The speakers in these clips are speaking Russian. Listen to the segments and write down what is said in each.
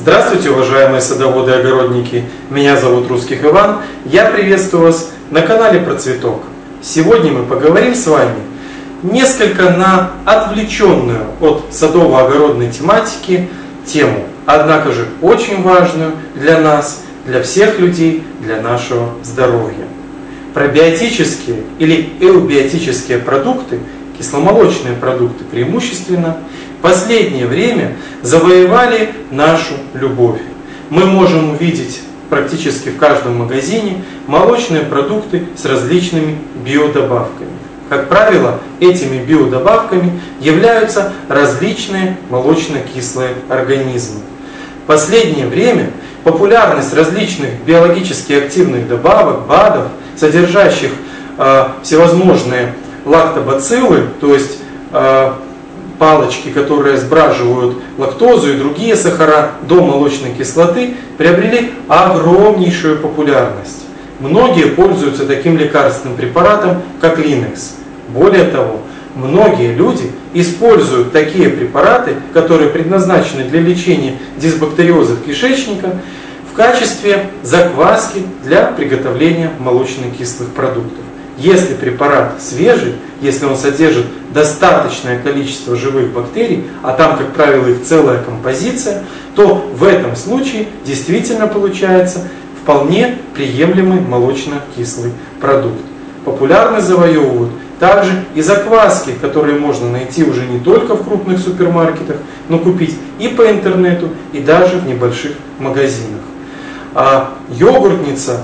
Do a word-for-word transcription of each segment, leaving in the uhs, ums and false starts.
Здравствуйте, уважаемые садоводы и огородники! Меня зовут Русских Иван. Я приветствую вас на канале Про Цветок. Сегодня мы поговорим с вами несколько на отвлеченную от садово-огородной тематики тему, однако же очень важную для нас, для всех людей, для нашего здоровья. Пробиотические или эубиотические продукты, кисломолочные продукты преимущественно, в последнее время завоевали нашу любовь. Мы можем увидеть практически в каждом магазине молочные продукты с различными биодобавками. Как правило, этими биодобавками являются различные молочно-кислые организмы. В последнее время популярность различных биологически активных добавок, БАДов, содержащих э, всевозможные лактобациллы, то есть э, палочки, которые сбраживают лактозу и другие сахара до молочной кислоты, приобрели огромнейшую популярность. Многие пользуются таким лекарственным препаратом, как Линекс. Более того, многие люди используют такие препараты, которые предназначены для лечения дисбактериозов кишечника, в качестве закваски для приготовления молочно-кислых продуктов. Если препарат свежий, если он содержит достаточное количество живых бактерий, а там, как правило, их целая композиция, то в этом случае действительно получается вполне приемлемый молочно-кислый продукт. Популярность завоевывают также и закваски, которые можно найти уже не только в крупных супермаркетах, но купить и по интернету, и даже в небольших магазинах. А йогуртница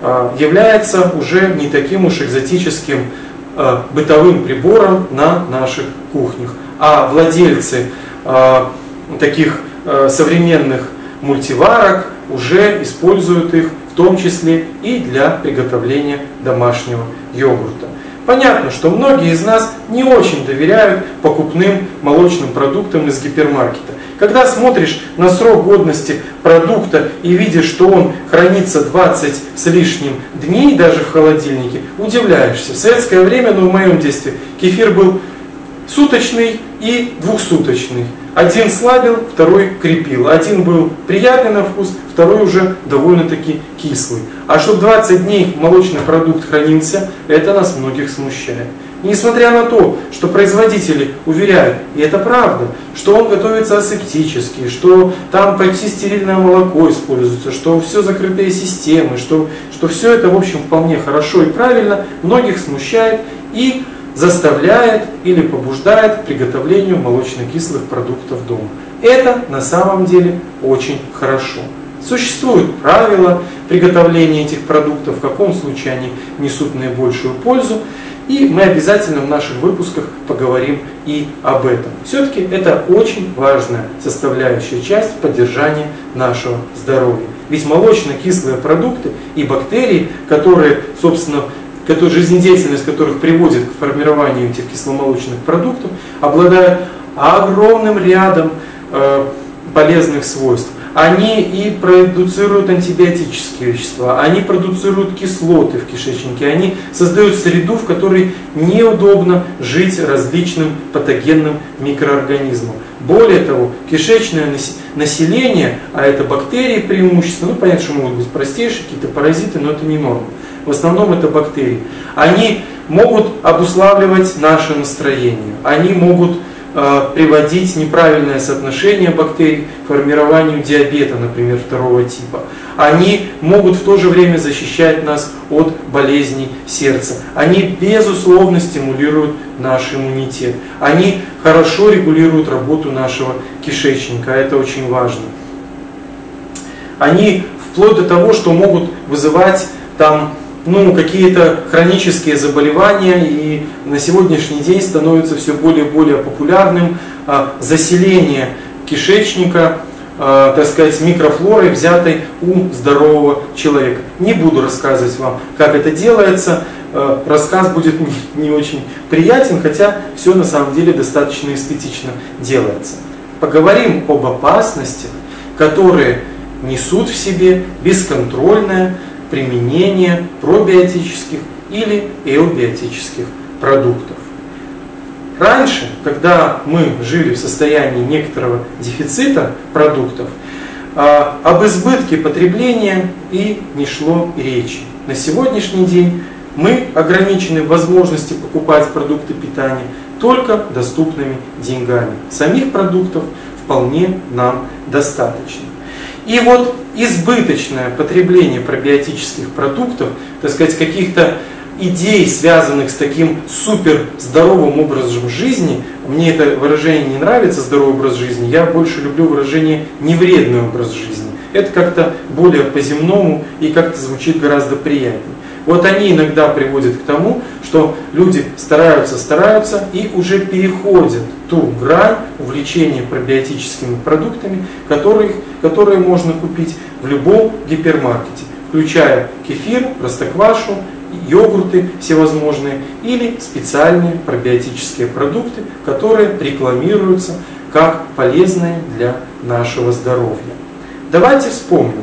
является уже не таким уж экзотическим э, бытовым прибором на наших кухнях. А владельцы э, таких э, современных мультиварок уже используют их в том числе и для приготовления домашнего йогурта. Понятно, что многие из нас не очень доверяют покупным молочным продуктам из гипермаркета. Когда смотришь на срок годности продукта и видишь, что он хранится двадцать с лишним дней даже в холодильнике, удивляешься. В советское время, ну в моем детстве, кефир был суточный и двухсуточный. Один слабил, второй крепил. Один был приятный на вкус, второй уже довольно-таки кислый. А чтобы двадцать дней молочный продукт хранился, это нас многих смущает. И несмотря на то, что производители уверяют, и это правда, что он готовится асептически, что там почти стерильное молоко используется, что все закрытые системы, что, что все это в общем вполне хорошо и правильно, многих смущает и заставляет или побуждает к приготовлению молочно-кислых продуктов дома. Это на самом деле очень хорошо. Существуют правила приготовления этих продуктов, в каком случае они несут наибольшую пользу. И мы обязательно в наших выпусках поговорим и об этом. Все-таки это очень важная составляющая часть поддержания нашего здоровья. Ведь молочно-кислые продукты и бактерии, которые, собственно, жизнедеятельность которых приводит к формированию этих кисломолочных продуктов, обладают огромным рядом э, полезных свойств. Они и продуцируют антибиотические вещества, они продуцируют кислоты в кишечнике, они создают среду, в которой неудобно жить различным патогенным микроорганизмам. Более того, кишечное население, а это бактерии преимущественно, ну понятно, что могут быть простейшие какие-то паразиты, но это не норма. В основном это бактерии. Они могут обуславливать наше настроение, они могут приводить неправильное соотношение бактерий к формированию диабета, например, второго типа. Они могут в то же время защищать нас от болезней сердца. Они, безусловно, стимулируют наш иммунитет. Они хорошо регулируют работу нашего кишечника, это очень важно. Они вплоть до того, что могут вызывать там ну, какие-то хронические заболевания, и на сегодняшний день становится все более и более популярным а, заселение кишечника, а, так сказать, микрофлорой, взятой у здорового человека. Не буду рассказывать вам, как это делается, а, рассказ будет не, не очень приятен, хотя все на самом деле достаточно эстетично делается. Поговорим об опасностях, которые несут в себе бесконтрольное применение пробиотических или эубиотических продуктов. Раньше, когда мы жили в состоянии некоторого дефицита продуктов, а, об избытке потребления и не шло и речи. На сегодняшний день мы ограничены в возможности покупать продукты питания только доступными деньгами. Самих продуктов вполне нам достаточно. И вот избыточное потребление пробиотических продуктов, так сказать, каких-то идей, связанных с таким супер здоровым образом жизни, мне это выражение не нравится, здоровый образ жизни, я больше люблю выражение невредный образ жизни. Это как-то более по-земному и как-то звучит гораздо приятнее. Вот они иногда приводят к тому, что люди стараются, стараются и уже переходят ту грань увлечения пробиотическими продуктами, которые, которые можно купить в любом гипермаркете, включая кефир, простоквашу, йогурты всевозможные или специальные пробиотические продукты, которые рекламируются как полезные для нашего здоровья. Давайте вспомним,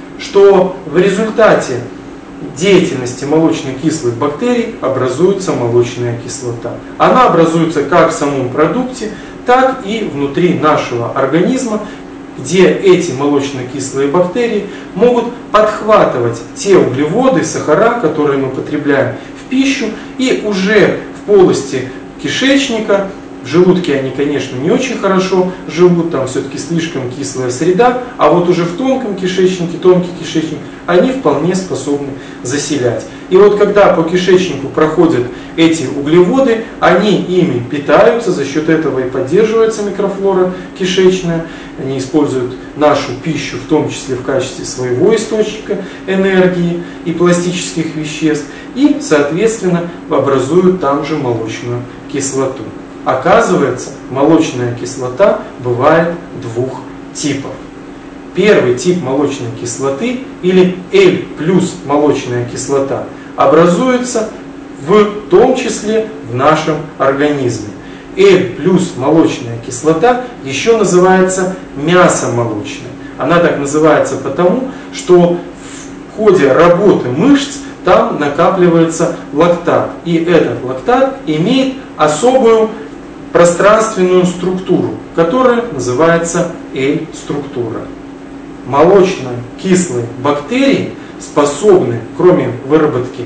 что в результате деятельности молочно-кислых бактерий образуется молочная кислота. Она образуется как в самом продукте, так и внутри нашего организма, где эти молочно-кислые бактерии могут подхватывать те углеводы, сахара, которые мы потребляем в пищу, и уже в полости кишечника, в желудке они, конечно, не очень хорошо живут, там все-таки слишком кислая среда, а вот уже в тонком кишечнике, тонкий кишечник, они вполне способны заселять. И вот когда по кишечнику проходят эти углеводы, они ими питаются, за счет этого и поддерживается микрофлора кишечная, они используют нашу пищу, в том числе в качестве своего источника энергии и пластических веществ, и, соответственно, образуют там же молочную кислоту. Оказывается, молочная кислота бывает двух типов. Первый тип молочной кислоты, или L плюс молочная кислота, образуется в том числе в нашем организме. L плюс молочная кислота еще называется мясомолочной. Она так называется потому, что в ходе работы мышц там накапливается лактат. И этот лактат имеет особую пространственную структуру, которая называется L-структура. Молочно-кислые бактерии способны, кроме выработки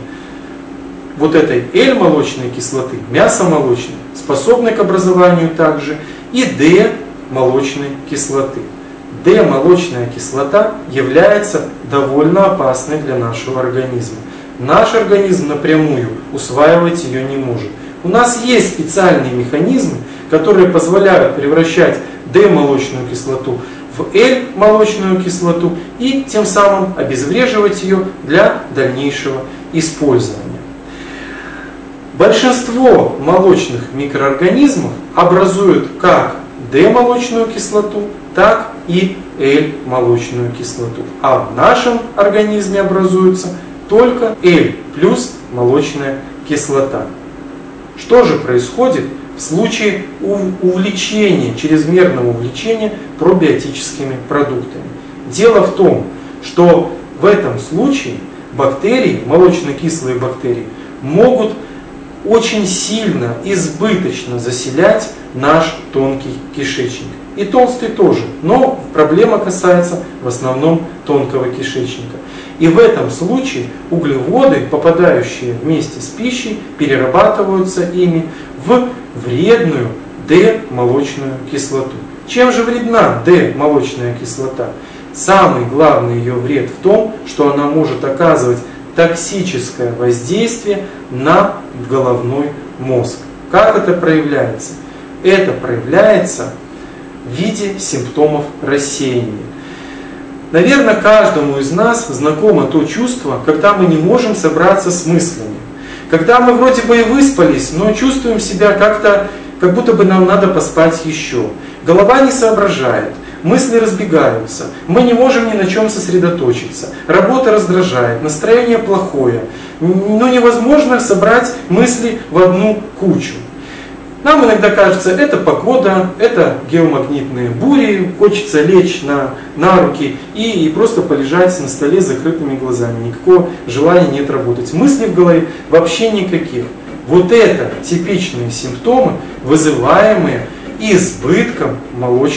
вот этой L-молочной кислоты, мясомолочной, способны к образованию также и D-молочной кислоты. D-молочная кислота является довольно опасной для нашего организма. Наш организм напрямую усваивать ее не может. У нас есть специальные механизмы, которые позволяют превращать D-молочную кислоту в L-молочную кислоту и тем самым обезвреживать ее для дальнейшего использования. Большинство молочных микроорганизмов образуют как D-молочную кислоту, так и L-молочную кислоту. А в нашем организме образуется только L плюс молочная кислота. Что же происходит в случае увлечения, чрезмерного увлечения пробиотическими продуктами? Дело в том, что в этом случае бактерии, молочно-кислые бактерии, могут очень сильно, избыточно заселять наш тонкий кишечник. И толстый тоже, но проблема касается в основном тонкого кишечника. И в этом случае углеводы, попадающие вместе с пищей, перерабатываются ими в вредную D-молочную кислоту. Чем же вредна D-молочная кислота? Самый главный ее вред в том, что она может оказывать токсическое воздействие на головной мозг. Как это проявляется? Это проявляется в виде симптомов рассеяния. Наверное, каждому из нас знакомо то чувство, когда мы не можем собраться с мыслями. Когда мы вроде бы и выспались, но чувствуем себя как-то, как будто бы нам надо поспать еще. Голова не соображает, мысли разбегаются, мы не можем ни на чем сосредоточиться, работа раздражает, настроение плохое. Ну, невозможно собрать мысли в одну кучу. Нам иногда кажется, это погода, это геомагнитные бури, хочется лечь на, на руки и, и просто полежать на столе с закрытыми глазами. Никакого желания нет работать. Мыслей в голове вообще никаких. Вот это типичные симптомы, вызываемые избытком молочной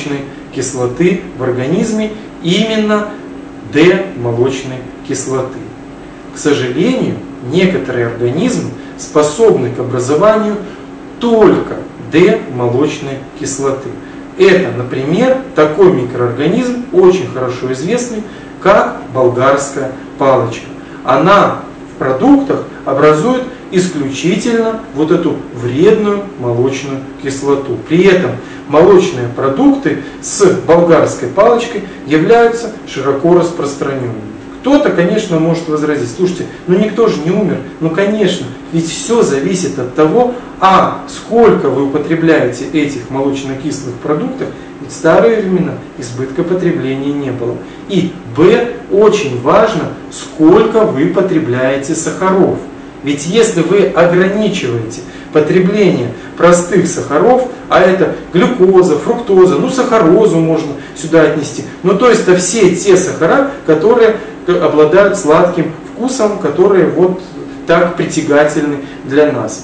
кислоты в организме, именно D-молочной кислоты. К сожалению, некоторые организмы способны к образованию только D-молочной кислоты. Это, например, такой микроорганизм, очень хорошо известный, как болгарская палочка. Она в продуктах образует исключительно вот эту вредную молочную кислоту. При этом молочные продукты с болгарской палочкой являются широко распространенными. Кто-то, конечно, может возразить: слушайте, ну никто же не умер. Ну конечно, ведь все зависит от того, а сколько вы употребляете этих молочно-кислых продуктов. Ведь в старые времена избытка потребления не было. И Б, очень важно, сколько вы потребляете сахаров. Ведь если вы ограничиваете потребление простых сахаров, а это глюкоза, фруктоза, ну сахарозу можно сюда отнести, ну то есть это все те сахара, которые обладают сладким вкусом, которые вот так притягательны для нас.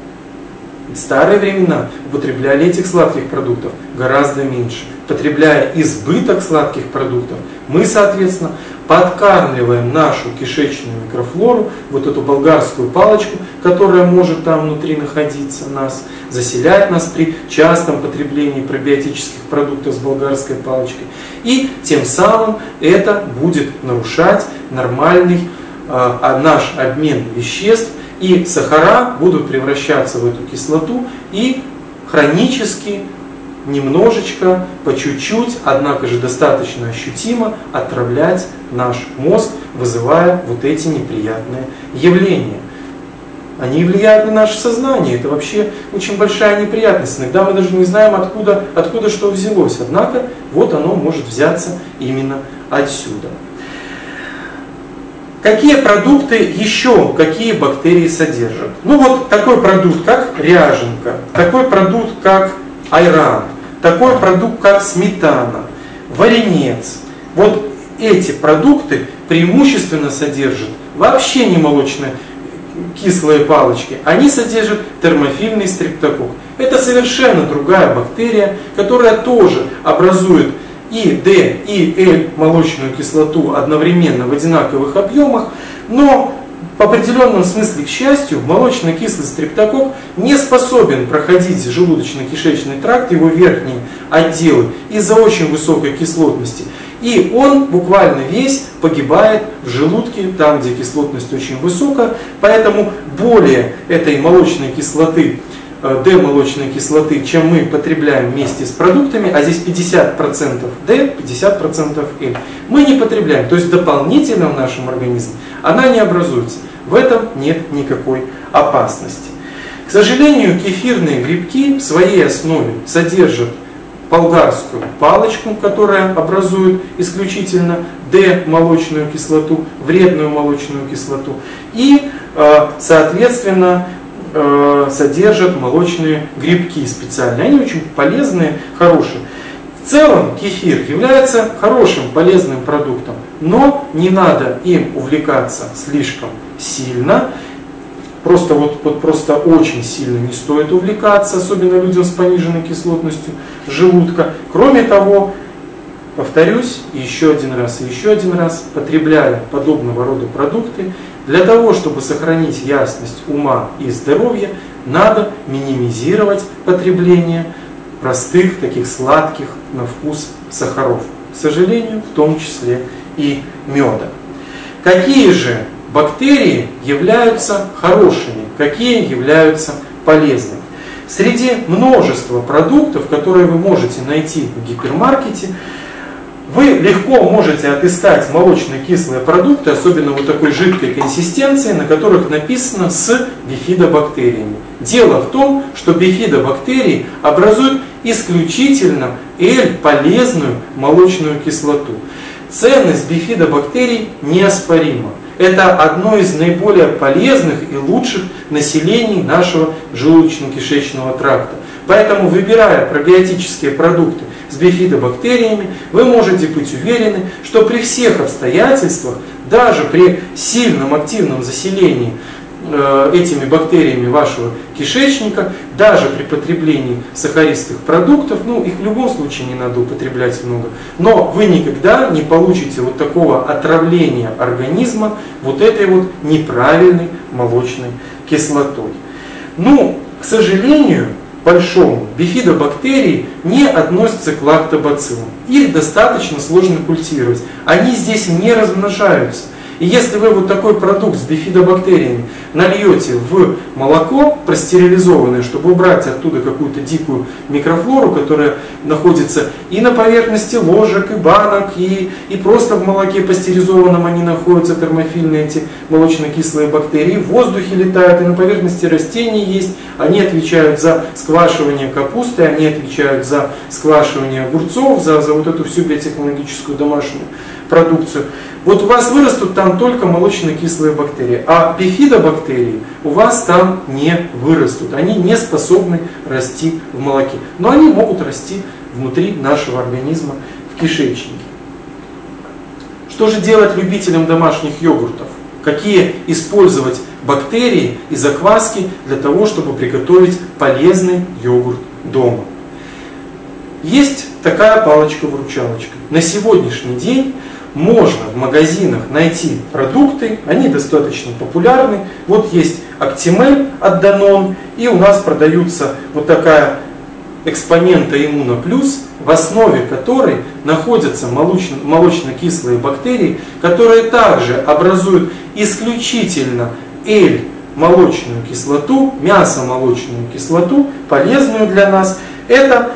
В старые времена употребляли этих сладких продуктов гораздо меньше. Потребляя избыток сладких продуктов, мы, соответственно, подкармливаем нашу кишечную микрофлору, вот эту болгарскую палочку, которая может там внутри находиться, нас, заселяет нас при частом потреблении пробиотических продуктов с болгарской палочкой. И тем самым это будет нарушать нормальный э, наш обмен веществ, и сахара будут превращаться в эту кислоту и хронически, немножечко, по чуть-чуть, однако же достаточно ощутимо отравлять наш мозг, вызывая вот эти неприятные явления. Они влияют на наше сознание. Это вообще очень большая неприятность. Иногда мы даже не знаем, откуда, откуда что взялось. Однако вот оно может взяться именно отсюда. Какие продукты еще, какие бактерии содержат? Ну вот такой продукт, как ряженка, такой продукт, как айран, такой продукт, как сметана, варенец. Вот эти продукты преимущественно содержат вообще не молочные кислые палочки. Они содержат термофильный стрептококк. Это совершенно другая бактерия, которая тоже образует и D, и L молочную кислоту одновременно в одинаковых объемах, но в определенном смысле, к счастью, молочно-кислый стрептококк не способен проходить желудочно-кишечный тракт, его верхние отделы, из-за очень высокой кислотности. И он буквально весь погибает в желудке, там, где кислотность очень высокая. Поэтому более этой молочной кислоты, D-молочной кислоты, чем мы потребляем вместе с продуктами, а здесь пятьдесят процентов D, пятьдесят процентов L, мы не потребляем. То есть дополнительно в нашем организме она не образуется. В этом нет никакой опасности. К сожалению, кефирные грибки в своей основе содержат болгарскую палочку, которая образует исключительно D-молочную кислоту, вредную молочную кислоту, и, соответственно, содержат молочные грибки специальные. Они очень полезные, хорошие. В целом кефир является хорошим, полезным продуктом, но не надо им увлекаться слишком сильно. Просто вот, вот просто очень сильно не стоит увлекаться, особенно людям с пониженной кислотностью желудка. Кроме того, повторюсь еще один раз и еще один раз, потребляя подобного рода продукты, для того, чтобы сохранить ясность ума и здоровья, надо минимизировать потребление простых, таких сладких на вкус сахаров. К сожалению, в том числе и меда. Какие же бактерии являются хорошими, какие являются полезными? Среди множества продуктов, которые вы можете найти в гипермаркете, вы легко можете отыскать молочные кислые продукты, особенно вот такой жидкой консистенции, на которых написано с бифидобактериями. Дело в том, что бифидобактерии образуют исключительно L-полезную молочную кислоту. Ценность бифидобактерий неоспорима. Это одно из наиболее полезных и лучших населений нашего желудочно-кишечного тракта. Поэтому, выбирая пробиотические продукты с бифидобактериями, вы можете быть уверены, что при всех обстоятельствах, даже при сильном активном заселении этими бактериями вашего кишечника, даже при потреблении сахаристых продуктов, ну их в любом случае не надо употреблять много, но вы никогда не получите вот такого отравления организма вот этой вот неправильной молочной кислотой. Ну, к сожалению, большому, бифидобактерии не относятся к лактобациллам. Их достаточно сложно культивировать. Они здесь не размножаются. И если вы вот такой продукт с бифидобактериями нальете в молоко простерилизованное, чтобы убрать оттуда какую-то дикую микрофлору, которая находится и на поверхности ложек, и банок, и, и просто в молоке пастеризованном они находятся, термофильные эти молочно-кислые бактерии, в воздухе летают, и на поверхности растений есть, они отвечают за сквашивание капусты, они отвечают за сквашивание огурцов, за, за вот эту всю биотехнологическую домашнюю продукцию. Вот у вас вырастут там только молочно-кислые бактерии, а бифидобактерии у вас там не вырастут. Они не способны расти в молоке. Но они могут расти внутри нашего организма в кишечнике. Что же делать любителям домашних йогуртов? Какие использовать бактерии и закваски для того, чтобы приготовить полезный йогурт дома? Есть такая палочка-выручалочка. На сегодняшний день можно в магазинах найти продукты, они достаточно популярны. Вот есть Актимель от Danone, и у нас продаются вот такая экспонента Иммуно Плюс, в основе которой находятся молочно- молочно-кислые бактерии, которые также образуют исключительно L-молочную кислоту, мясомолочную кислоту, полезную для нас. Это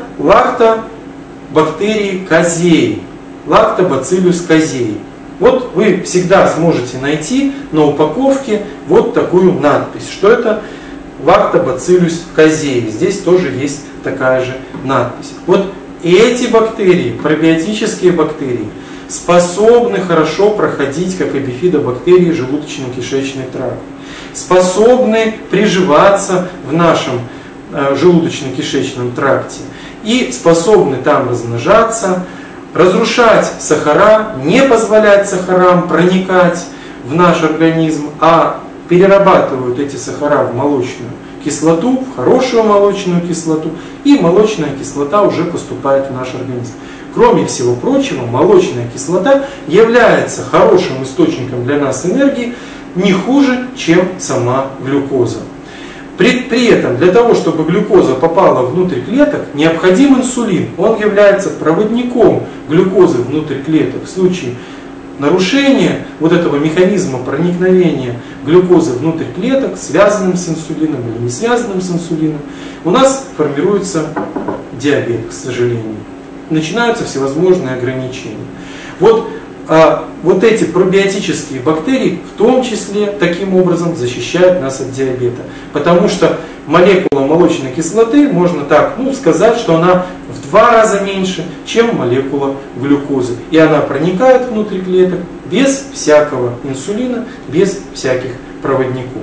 лактобактерии козеи. Лактобациллус козеи. Вот вы всегда сможете найти на упаковке вот такую надпись, что это лактобациллус козеи. Здесь тоже есть такая же надпись. Вот эти бактерии, пробиотические бактерии, способны хорошо проходить, как и бифидобактерии, желудочно-кишечный тракт, способны приживаться в нашем э, желудочно-кишечном тракте и способны там размножаться, разрушать сахара, не позволять сахарам проникать в наш организм, а перерабатывают эти сахара в молочную кислоту, в хорошую молочную кислоту, и молочная кислота уже поступает в наш организм. Кроме всего прочего, молочная кислота является хорошим источником для нас энергии, не хуже, чем сама глюкоза. При, при этом для того, чтобы глюкоза попала внутрь клеток, необходим инсулин. Он является проводником глюкозы внутрь клеток. В случае нарушения вот этого механизма проникновения глюкозы внутрь клеток, связанным с инсулином или не связанным с инсулином, у нас формируется диабет, к сожалению. Начинаются всевозможные ограничения. Вот А вот эти пробиотические бактерии в том числе таким образом защищают нас от диабета. Потому что молекула молочной кислоты, можно так ну, сказать, что она в два раза меньше, чем молекула глюкозы. И она проникает внутрь клеток без всякого инсулина, без всяких проводников.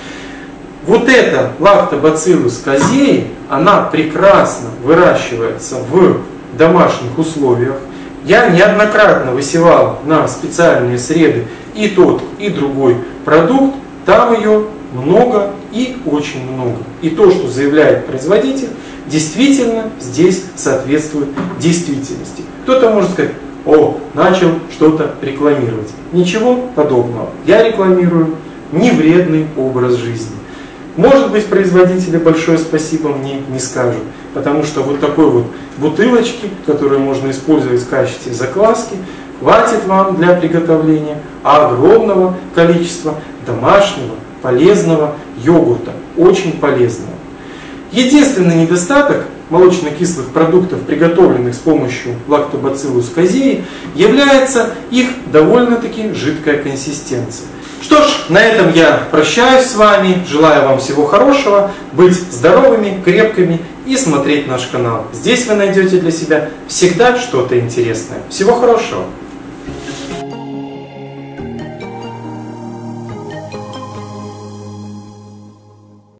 Вот эта лактобациллус козеи, она прекрасно выращивается в домашних условиях. Я неоднократно высевал на специальные среды и тот, и другой продукт. Там ее много и очень много. И то, что заявляет производитель, действительно здесь соответствует действительности. Кто-то может сказать: о, начал что-то рекламировать. Ничего подобного. Я рекламирую невредный образ жизни. Может быть, производители большое спасибо мне не скажут, потому что вот такой вот бутылочки, которую можно использовать в качестве закваски, хватит вам для приготовления огромного количества домашнего полезного йогурта, очень полезного. Единственный недостаток молочно-кислых продуктов, приготовленных с помощью лактобациллус козеи, является их довольно-таки жидкая консистенция. Что ж, на этом я прощаюсь с вами, желаю вам всего хорошего, быть здоровыми, крепкими и смотреть наш канал. Здесь вы найдете для себя всегда что-то интересное. Всего хорошего!